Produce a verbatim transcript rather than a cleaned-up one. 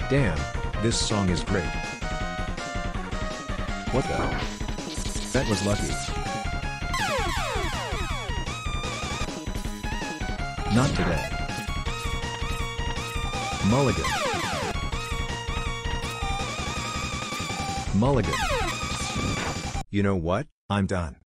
Damn, this song is great. What the? That was lucky. Not today. Mulligan. Mulligan. You know what? I'm done.